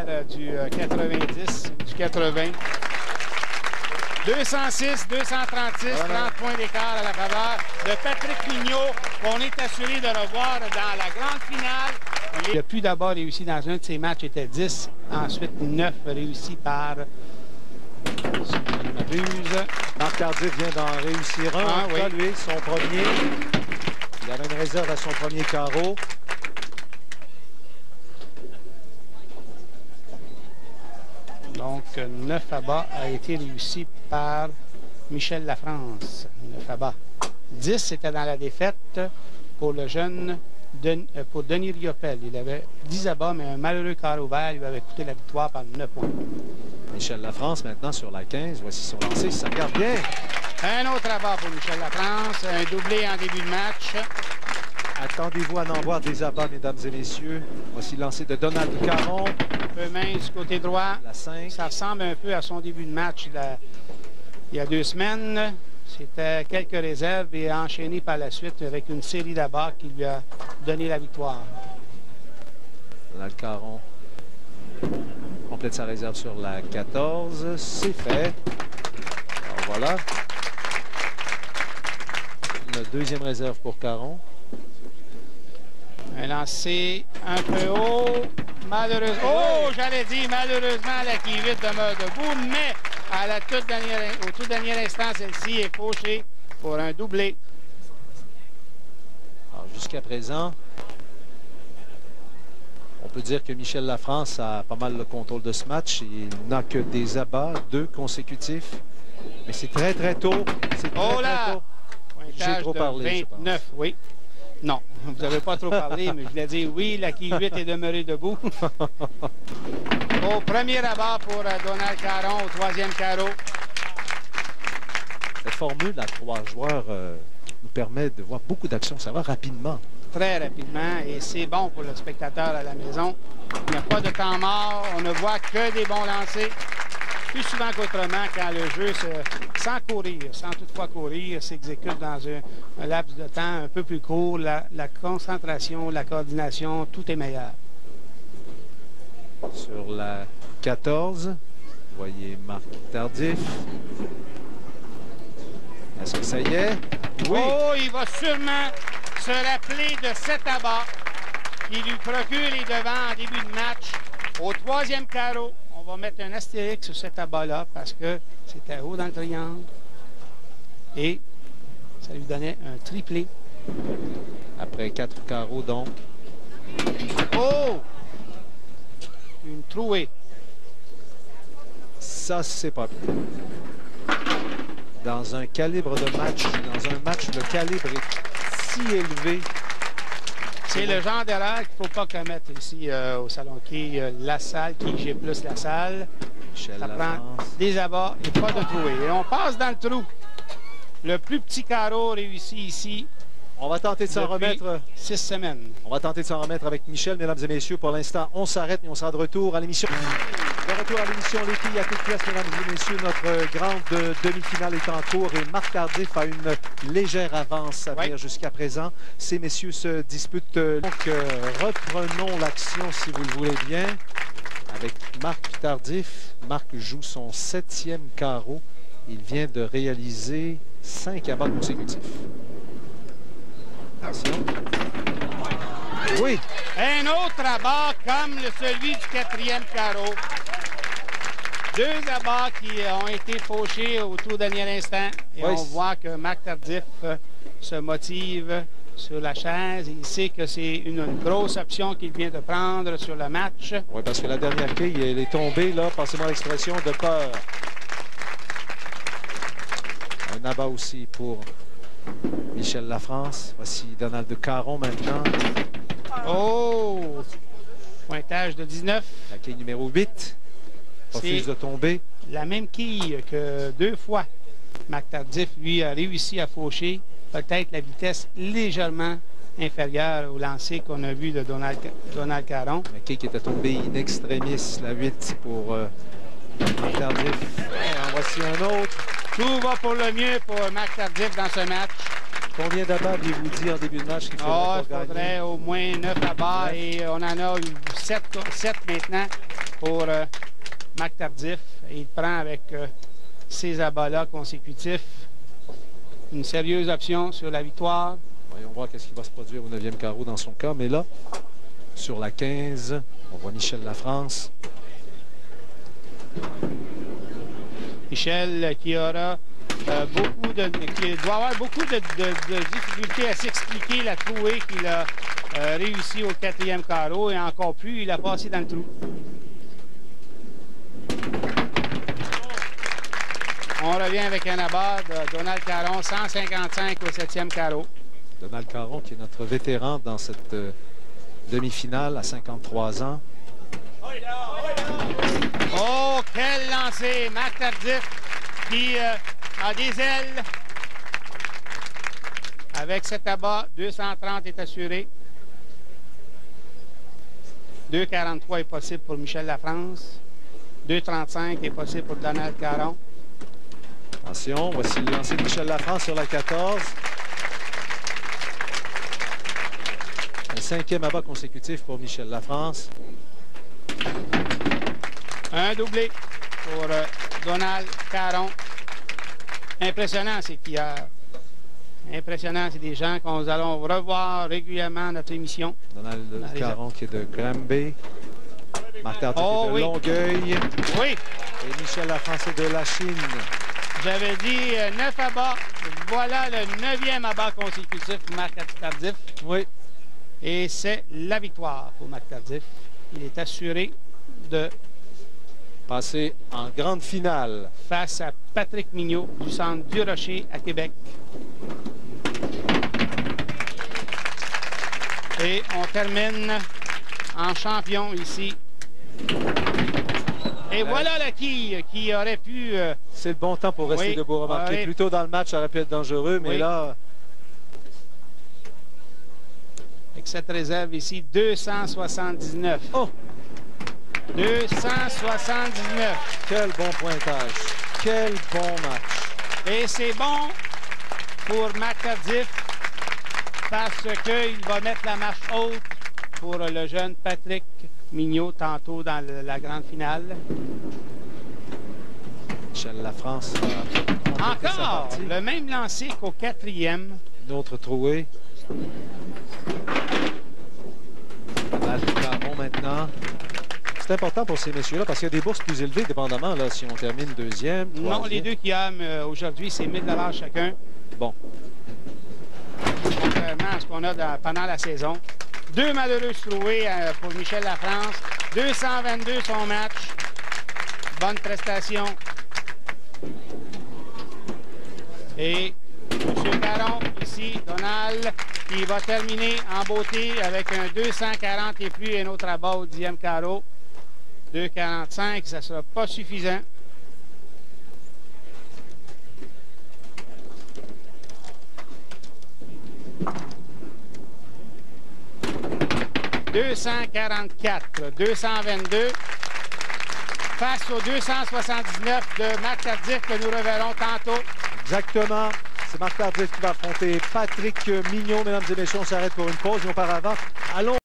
arrière du 90, du 80. 206, 236, voilà. 30 points d'écart à la faveur de Patrick Mignot, qu'on est assuré de revoir dans la grande finale. Le plus d'abord réussi dans un de ses matchs était 10, ensuite 9 réussis par Ruse. Marc Tardif vient d'en réussir un. Oui. Lui, son premier. Il avait une réserve à son premier carreau. Donc, 9 à bas a été réussi par Michel Lafrance. 9 à bas. 10, c'était dans la défaite pour le jeune pour Denis Riopel. Il avait 10 à bas, mais un malheureux carreau vert lui avait coûté la victoire par 9 points. Michel Lafrance maintenant sur la 15. Voici son lancer, ça regarde bien. Un autre à bas pour Michel Lafrance. Un doublé en début de match. Attendez-vous à en voir des abats, mesdames et messieurs. Voici le lancer de Donald Caron. Un peu mince côté droit. La 5. Ça ressemble un peu à son début de match il y a 2 semaines. C'était quelques réserves et enchaîné par la suite avec une série d'abats qui lui a donné la victoire. Donald Caron complète sa réserve sur la 14. C'est fait. Alors voilà. La deuxième réserve pour Caron. Un lancer un peu haut. Malheureusement. Oh, j'allais dire, malheureusement, la Qui-8 demeure debout, mais à la au tout dernier instant, celle-ci est fauchée pour un doublé. Alors, jusqu'à présent, on peut dire que Michel Lafrance a pas mal le contrôle de ce match. Il n'a que des abats, 2 consécutifs. Mais c'est très, très tôt. C'est très, très tôt. J'ai trop parlé, 29, oui. Non, vous n'avez pas trop parlé, mais je voulais dire oui, la Qui-8 est demeurée debout. Au premier abat pour Donald Caron, au 3e carreau. Cette formule à 3 joueurs nous permet de voir beaucoup d'actions. Ça va rapidement. Très rapidement, et c'est bon pour le spectateur à la maison. Il n'y a pas de temps mort, on ne voit que des bons lancers. Plus souvent qu'autrement, quand le jeu, sans courir, sans toutefois courir, s'exécute dans un laps de temps un peu plus court, la concentration, la coordination, tout est meilleur. Sur la 14, vous voyez Marc Tardif. Est-ce que ça y est? Oui. Oh, il va sûrement se rappeler de cet abat qui lui procure les devants en début de match. Au 3e carreau, on va mettre un astérix sur cet abat-là parce que c'était haut dans le triangle. Et ça lui donnait un triplé. Après 4 carreaux, donc. Oh! Une trouée. Ça, c'est pas bien. Dans un calibre de match, dans un match, le calibre est si élevé. C'est le genre d'erreur qu'il ne faut pas commettre ici au Salon qui la salle, qui j'ai plus la salle. Michel Ça Lafrance. prend des abats et pas de trouée. Et on passe dans le trou. Le plus petit carreau réussi ici. On va tenter de s'en remettre. 6 semaines. On va tenter de s'en remettre avec Michel, mesdames et messieurs. Pour l'instant, on s'arrête et on sera de retour à l'émission. De retour à l'émission Les filles à toute pièce, mesdames et messieurs. Notre grande demi-finale est en cours et Marc Tardif a une légère avance à venir jusqu'à présent. Ces messieurs se disputent. Donc, reprenons l'action, si vous le voulez bien, avec Marc Tardif. Marc joue son 7e carreau. Il vient de réaliser 5 abats consécutifs. Attention. Oui. Un autre abat comme celui du 4e carreau. 2 abats qui ont été fauchés au tout dernier instant. Et on voit que Marc Tardif se motive sur la chaise. Il sait que c'est une grosse option qu'il vient de prendre sur le match. Oui, parce que la dernière quille, elle est tombée, là, passez-moi l'expression, de peur. Un abat aussi pour Michel Lafrance. Voici Donald Caron maintenant. Oh! Pointage de 19. La quille numéro 8. Refuse de tomber. La même quille que 2 fois. Marc Tardif, lui, a réussi à faucher. Peut-être la vitesse légèrement inférieure au lancer qu'on a vu de Donald Caron. La quille qui était tombée in extremis, la 8 pour Marc Tardif. Et en voici un autre. Tout va pour le mieux pour Marc Tardif dans ce match. Combien d'abats aviez-vous dit en début de match qu'il faudrait au moins 9 abats et on en a eu 7 maintenant pour Marc Tardif. Et il prend avec ces abats-là consécutifs une sérieuse option sur la victoire. Voyons voir qu'est-ce qui va se produire au 9e carreau dans son cas. Mais là, sur la 15, on voit Michel Lafrance. Michel qui aura qui doit avoir beaucoup de difficultés à s'expliquer la trouée qu'il a réussi au 4e carreau et encore plus, il a passé dans le trou. On revient avec un abat de Donald Caron, 155 au 7e carreau. Donald Caron qui est notre vétéran dans cette demi-finale à 53 ans. Oh, quel lancer! Marc Tardif qui a des ailes. Avec cet abat, 230 est assuré. 2,43 est possible pour Michel Lafrance. 2,35 est possible pour Donald Caron. Attention, voici le lancer de Michel Lafrance sur la 14. Un 5e abat consécutif pour Michel Lafrance. Un doublé pour Donald Caron. Impressionnant, c'est qu'il y a... Impressionnant, c'est des gens que nous allons revoir régulièrement dans notre émission. Donald Caron qui est de Granby. Marc Tardif est de Longueuil. Oui. Et Michel Lafrance est de la Chine. J'avais dit 9 abats. Voilà le 9e abat consécutif pour Marc Tardif. Oui. Et c'est la victoire pour Marc Tardif. Il est assuré de passer en grande finale face à Patrick Mignot du Centre du Rocher à Québec. Et on termine en champion ici. Et voilà la quille qui aurait pu... C'est le bon temps pour rester debout. Remarquez, plus tôt dans le match, ça aurait pu être dangereux, mais là... Avec cette réserve ici, 279. Oh! 279. Quel bon pointage. Quel bon match. Et c'est bon pour Marc Tardif parce qu'il va mettre la marche haute pour le jeune Patrick Mignot tantôt dans la grande finale. Michel Lafrance a encore le même lancer qu'au 4e. Une autre trouée. Donald Caron maintenant. C'est important pour ces messieurs-là parce qu'il y a des bourses plus élevées, dépendamment là, si on termine 2e. Non, les deux qui aiment aujourd'hui, c'est 1000 $ chacun. Bon. Contrairement à ce qu'on a pendant la saison. 2 malheureuses trouées pour Michel Lafrance. 222 son match. Bonne prestation. Et M. Caron, ici, Donald, qui va terminer en beauté avec un 240 et plus et un autre abat au 10e carreau. 2,45, ça ne sera pas suffisant. « 244, 222 face au 279 de Marc Tardif que nous reverrons tantôt. » Exactement. C'est Marc Tardif qui va affronter Patrick Mignot. Mesdames et messieurs, on s'arrête pour une pause. Mais auparavant, allons...